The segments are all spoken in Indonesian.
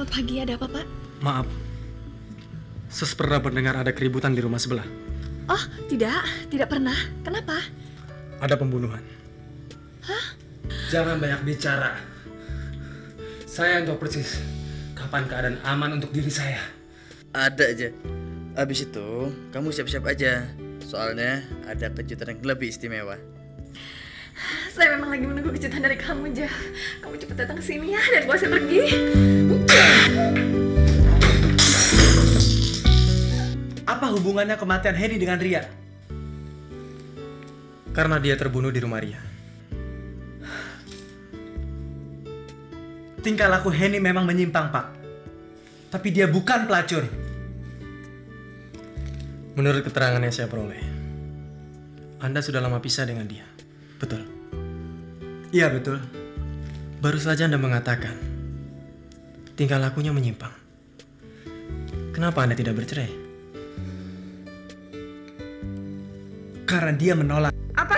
Selamat pagi, ada apa, Pak? Maaf, Sus pernah mendengar ada keributan di rumah sebelah. Oh, tidak pernah. Kenapa? Ada pembunuhan. Hah? Jangan banyak bicara. Saya yang tahu persis kapan keadaan aman untuk diri saya. Ada aja. Habis itu, kamu siap-siap aja. Soalnya ada kejutan yang lebih istimewa. Saya memang lagi menunggu kejutan dari kamu, Jeff. Kamu cepat datang ke sini ya, dan bawa saya pergi. Apa hubungannya kematian Henny dengan Ria? Karena dia terbunuh di rumah Ria. Tingkah laku Henny memang menyimpang, Pak. Tapi dia bukan pelacur. Menurut keterangan yang saya peroleh, Anda sudah lama pisah dengan dia. Betul? Iya, betul. Baru saja Anda mengatakan tingkah lakunya menyimpang. Kenapa Anda tidak bercerai? Karena dia menolak. Apa?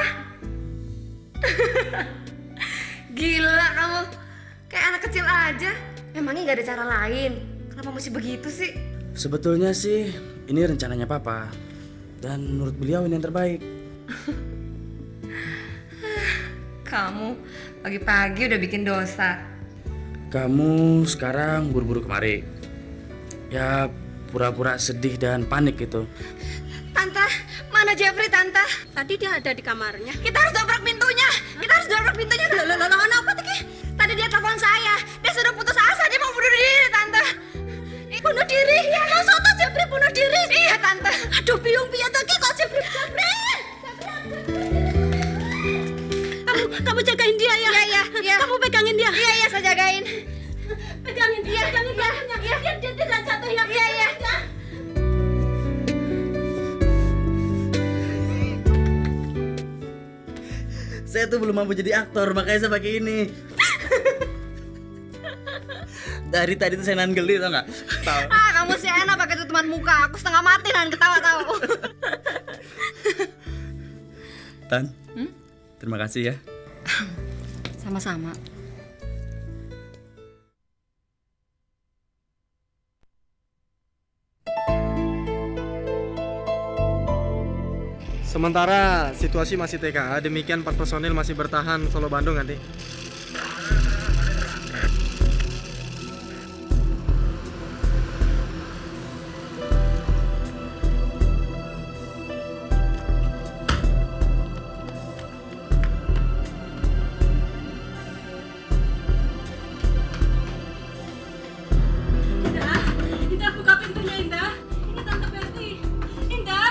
Gila kamu. Kayak anak kecil aja. Memangnya gak ada cara lain? Kenapa mesti begitu sih? Sebetulnya sih, ini rencananya Papa. Dan menurut beliau ini yang terbaik. Kamu pagi-pagi udah bikin dosa. Kamu sekarang buru-buru kemari. Ya, pura-pura sedih dan panik gitu. Tante, mana Jeffrey, Tante? Tadi dia ada di kamarnya. Kita harus dobrak pintunya. Loh, apa tuh? Tadi dia telepon saya. Dia sudah putus asa, dia mau bunuh diri, Tante. Bunuh diri? Iya. Maksudnya Jeffrey bunuh diri? Iya, Tante. Aduh, biung piye tuh kok Jeffrey. Kamu jagain dia ya? Iya. Kamu pegangin dia. Iya, saya jagain. Pegangin dia. Dia tidak jatuh ya. Iya. Saya tuh belum mampu jadi aktor, makanya saya pakai ini. Dari tadi tuh saya nahan geli, tau gak? Kamu sih enak pakai tutupan muka. Aku setengah mati nahan ketawa tahu. Tan, terima kasih ya. Sama-sama. Sementara situasi masih TKA, demikian 4 personil masih bertahan Solo Bandung nanti. Indah, buka pintunya Indah. Ini Tante Betty. Indah,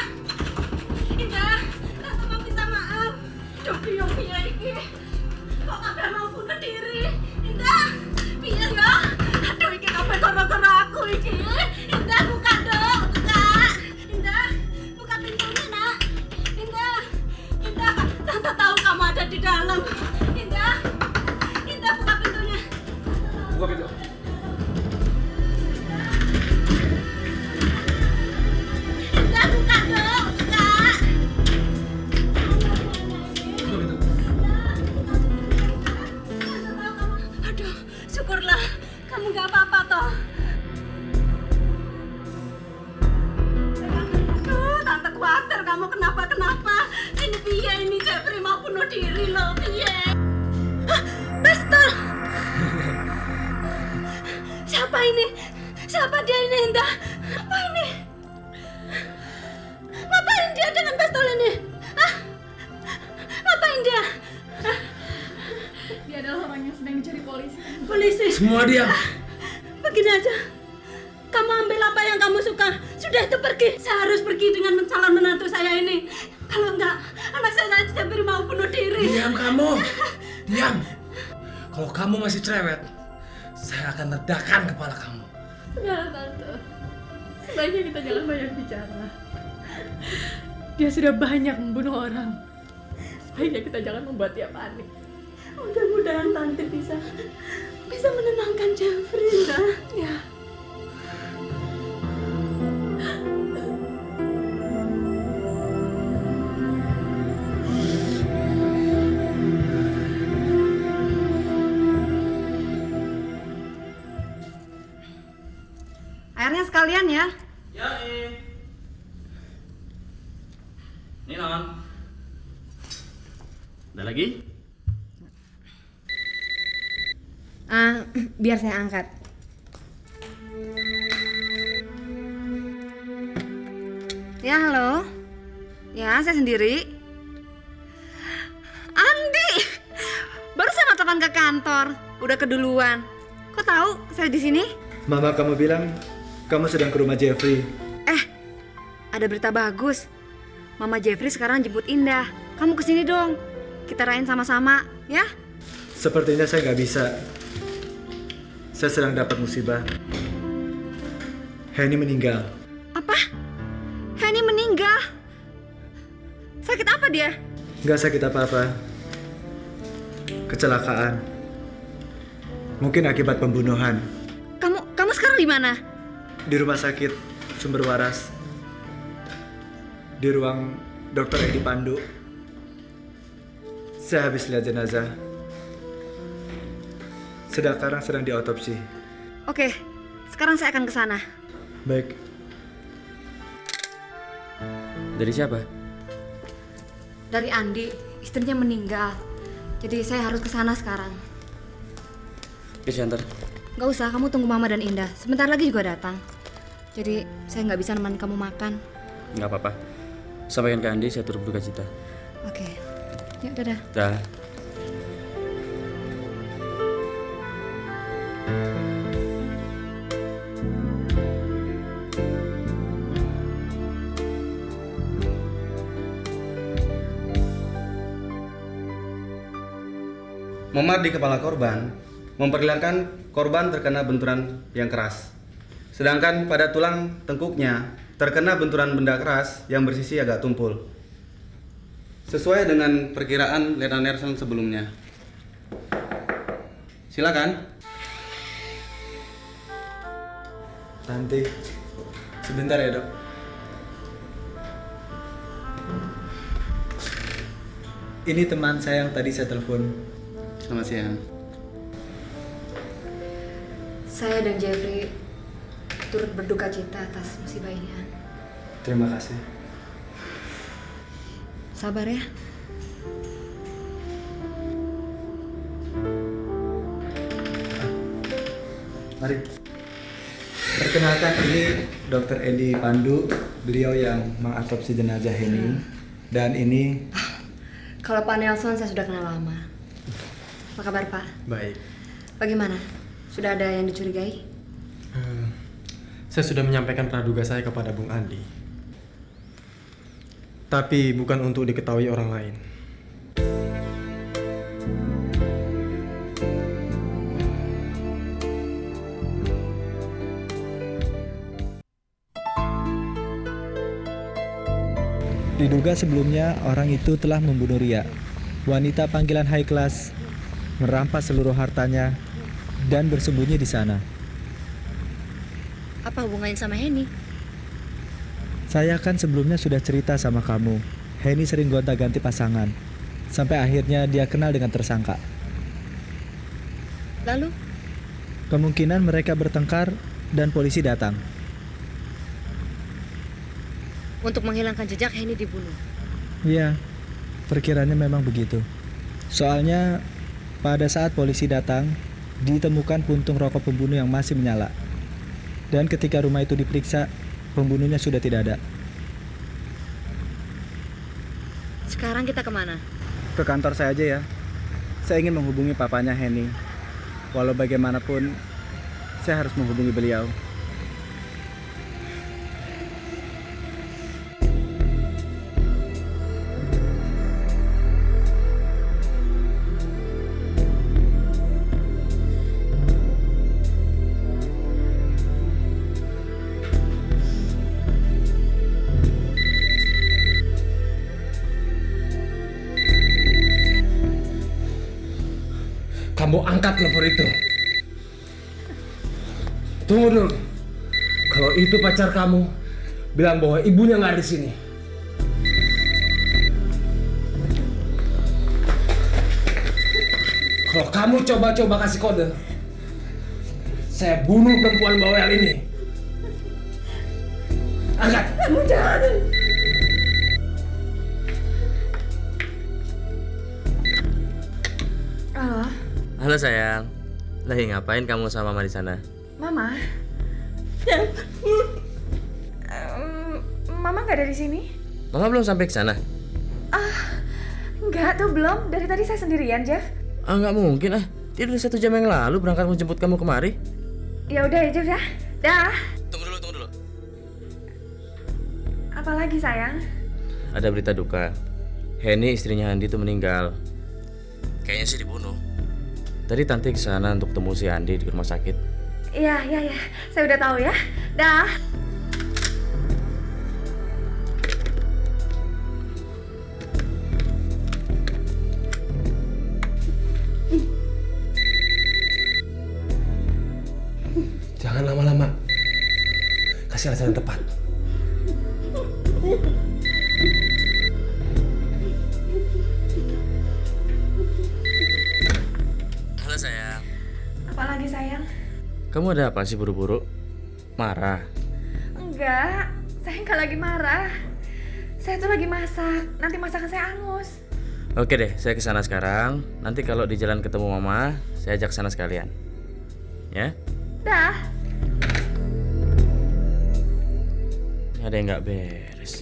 Tante mau minta maaf. Duh, biung piye iki? Kok kabeh mau bunuh diri? Indah, piye ya? Aduh, iki kabeh gara-gara aku iki. Indah, buka dong, buka. Indah, buka pintunya, Nak. Indah, Tante tahu kamu ada di dalam. Indah, buka pintunya. Buka pintu. Indah, buka dong, buka. Aduh, syukurlah kamu gak apa-apa toh. Aduh, Tante khawatir kamu kenapa. Ini piye ini Jeffrey mau bunuh diri loh, piye? Hah, pistol. Siapa ini? Siapa dia ini, Indah? Apa ini? Ngapain dia dengan pistol ini? Hah? Ngapain dia? Dia adalah orang yang sedang dicari polisi. Polisi. Semua diam. Begini aja. Kamu ambil apa yang kamu suka. Sudah itu pergi. Saya harus pergi dengan calon menantu saya ini. Kalau enggak, anak saya Jeffrey mau bunuh diri. Diam kamu. Diam. Kalau kamu masih cerewet, saya akan ledakan kepala kamu. Sudahlah, Tante. Sebaiknya kita jangan banyak bicara. Dia sudah banyak membunuh orang. Sebaiknya kita jangan membuat dia panik. Mudah-mudahan Tante bisa menenangkan Jeffrey. Ya. Airnya sekalian ya. Ya, Ini non. Ada lagi? Biar saya angkat. Ya, halo. Ya, saya sendiri. Andi, baru saya mau telepon ke kantor. Udah keduluan. Kok tahu saya di sini? Mama kamu bilang kamu sedang ke rumah Jeffrey. Ada berita bagus. Mama Jeffrey sekarang jemput Indah. Kamu kesini dong. Kita rayain sama-sama, ya? Sepertinya saya nggak bisa. Saya sedang dapat musibah. Henny meninggal. Apa? Henny meninggal? Sakit apa dia? Nggak sakit apa-apa. Kecelakaan. Mungkin akibat pembunuhan. Kamu sekarang di mana? Di rumah sakit Sumber Waras. Di ruang Dr. Edi Pandu. Saya habis lihat jenazah. Sekarang sedang diotopsi. Oke, sekarang saya akan ke sana. Baik. Dari siapa? Dari Andi, istrinya meninggal. Jadi saya harus ke sana sekarang. Oke, antar. Gak usah, kamu tunggu Mama dan Indah. Sebentar lagi juga datang. Jadi saya nggak bisa nemenin kamu makan. Nggak apa-apa. Sampaikan ke Andi, saya turut berduka cita. Oke, yuk dadah. Dah. Memar di kepala korban memperlihatkan korban terkena benturan yang keras. Sedangkan pada tulang tengkuknya terkena benturan benda keras yang bersisi agak tumpul. Sesuai dengan perkiraan Letnan Nelson sebelumnya. Silakan. Tanti, sebentar ya dok. Ini teman saya yang tadi saya telepon. Selamat siang. Saya dan Jeffrey turut berduka cita atas musibah ini, An. Terima kasih. Sabar ya. Mari. Perkenalkan, ini Dr. Edi Pandu, beliau yang mengatopsi jenazah Henny. Dan ini Kalau Pak Nelson saya sudah kenal lama. Apa kabar Pak? Baik. Bagaimana? Sudah ada yang dicurigai? Saya sudah menyampaikan praduga saya kepada Bung Andi. Tapi bukan untuk diketahui orang lain. diduga sebelumnya orang itu telah membunuh Ria, wanita panggilan high class, merampas seluruh hartanya, dan bersembunyi di sana. Apa hubungannya sama Henny? Saya kan sebelumnya sudah cerita sama kamu, Henny sering gonta-ganti pasangan, sampai akhirnya dia kenal dengan tersangka. Lalu? Kemungkinan mereka bertengkar dan polisi datang. Untuk menghilangkan jejak Henny dibunuh? Iya, perkiranya memang begitu. Soalnya pada saat polisi datang, ditemukan puntung rokok pembunuh yang masih menyala. Dan ketika rumah itu diperiksa, pembunuhnya sudah tidak ada. Sekarang kita kemana? Ke kantor saya aja ya. Saya ingin menghubungi papanya Henny. Walau bagaimanapun, saya harus menghubungi beliau. Kamu angkat telepon itu. Tunggu dulu. Kalau itu pacar kamu, bilang bahwa ibunya nggak ada di sini. Kalau kamu coba-coba kasih kode, saya bunuh perempuan bawel ini. Angkat. Kamu jangan. Halo, Halo sayang. Lagi ngapain kamu sama Mama di sana? Mama. Mama nggak ada di sini? Mama belum sampai ke sana? Nggak tuh belum. Dari tadi saya sendirian, Jeff. Nggak mungkin ah. Dia udah 1 jam yang lalu berangkat menjemput kamu kemari. Ya udah ya, Jeff ya. Dah. Tunggu dulu. Apalagi sayang? Ada berita duka. Henny istrinya Andi tuh meninggal. Kayaknya sih dibunuh. Tadi Tante ke sana untuk temu si Andi di rumah sakit. Iya. Saya udah tahu ya. Dah. Jangan lama-lama. Kasih alasan yang tepat. Halo sayang. Apalagi sayang? Kamu ada apa sih buru-buru? Marah? Enggak, saya nggak lagi marah. Saya tuh lagi masak. Nanti masakan saya angus. Oke deh, saya ke sana sekarang. Nanti kalau di jalan ketemu Mama, saya ajak sana sekalian. Ya? Dah. Ini ada yang nggak beres.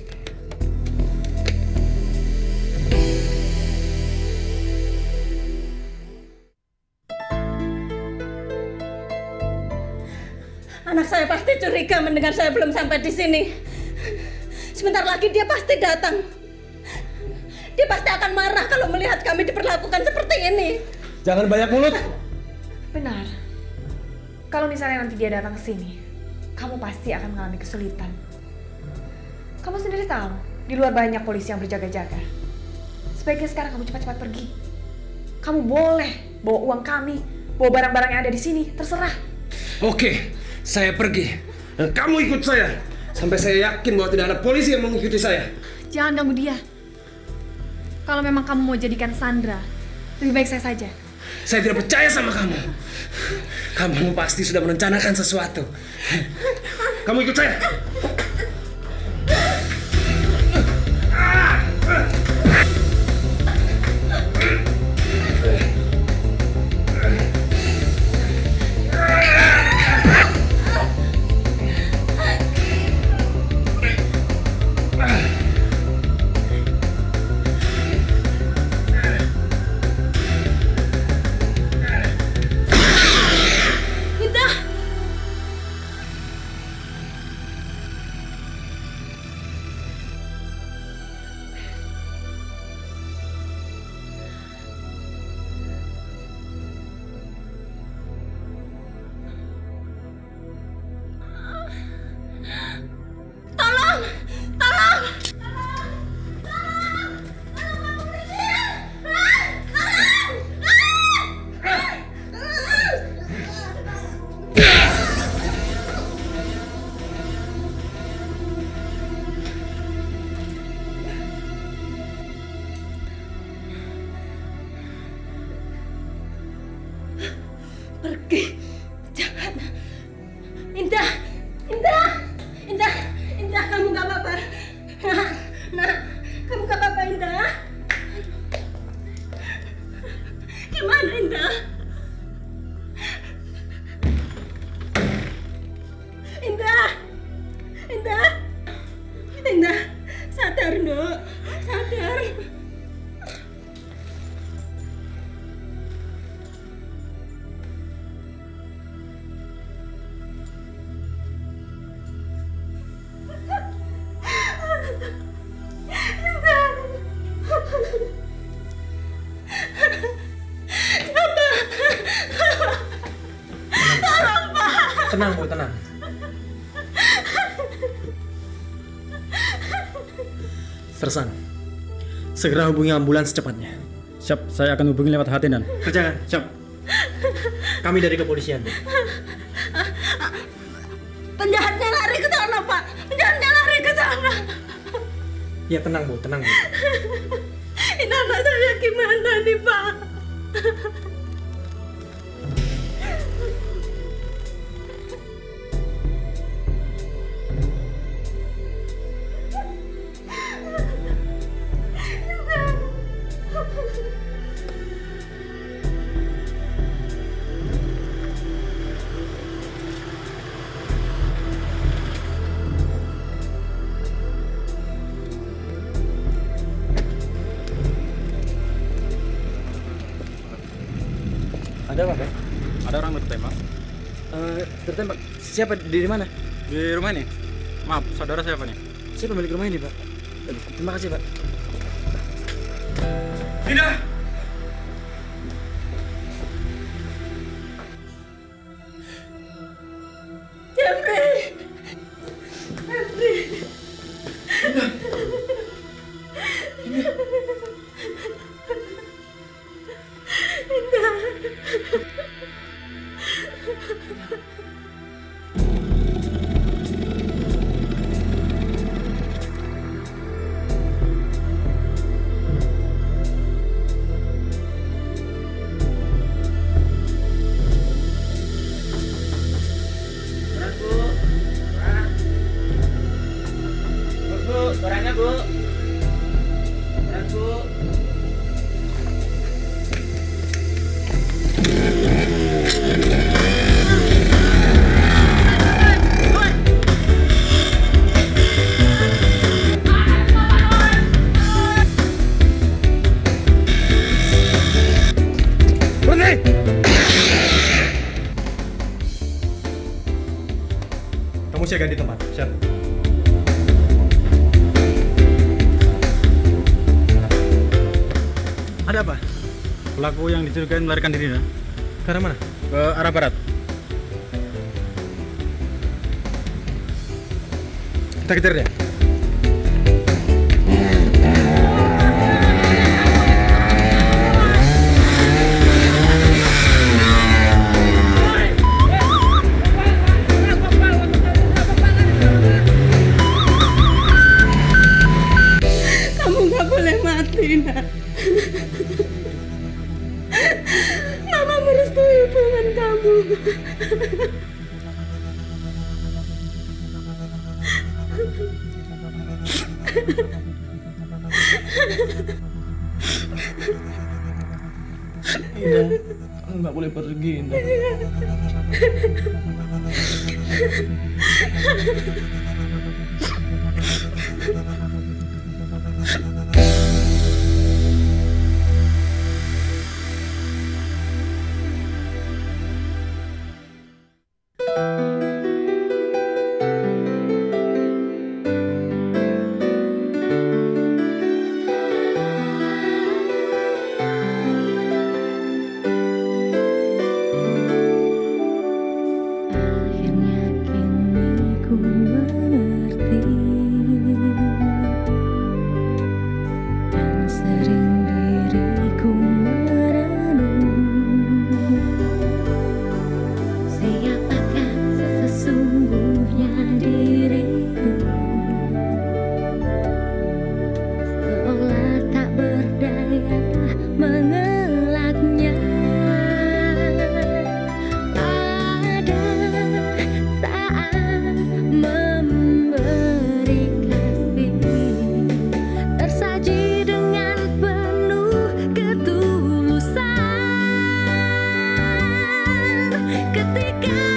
Anak saya pasti curiga mendengar saya belum sampai di sini. Sebentar lagi dia pasti datang. Dia pasti akan marah kalau melihat kami diperlakukan seperti ini. Jangan banyak mulut. Benar. Kalau misalnya nanti dia datang ke sini, kamu pasti akan mengalami kesulitan. Kamu sendiri tahu, di luar banyak polisi yang berjaga-jaga. Sebaiknya sekarang kamu cepat-cepat pergi. Kamu boleh bawa uang kami, bawa barang-barang yang ada di sini, terserah. Oke, saya pergi. Dan kamu ikut saya. Sampai saya yakin bahwa tidak ada polisi yang mengikuti saya. Jangan ganggu dia. Kalau memang kamu mau jadikan Sandra, lebih baik saya saja. Saya tidak percaya sama kamu. Kamu pasti sudah merencanakan sesuatu. Kamu ikut saya. Pergi. Jangan. Indah, kamu gak apa-apa. Nah, kamu gak apa-apa, Indah. Gimana, Indah? Indah, sadar, Nduk. Sadar. Tenang Bu, tenang. Sersan, segera hubungi ambulans secepatnya. Siap, saya akan hubungi lewat Hatinan. Kerjakan, siap. Kami dari kepolisian. Penjahatnya lari ke sana, Pak. Penjahatnya lari ke sana. Ya tenang Bu, tenang Bu. Ini anak saya gimana nih, Pak? Siapa di mana? Di rumah ini. Maaf, saudara siapa nih? Saya pemilik rumah ini, Pak. Terima kasih, Pak. Dinda! Jeffrey! Suaranya, Bu. Bu. Kamu siaga di tempat. Siap. Ada apa? Pelaku yang dicurigai melarikan diri, nah. Ke arah mana? Ke arah barat. Kita kejar dia. Kamu gak boleh mati, nak. Mama merestui hubungan kamu. Indah, kamu nggak boleh pergi, Indah. Akhirnya kini ku mengerti, dan sering diriku merenung, siapakah sesungguhnya diriku. Seolah tak berdaya mengelaknya. Pada saat memberi kasih, tersaji dengan penuh ketulusan. Ketika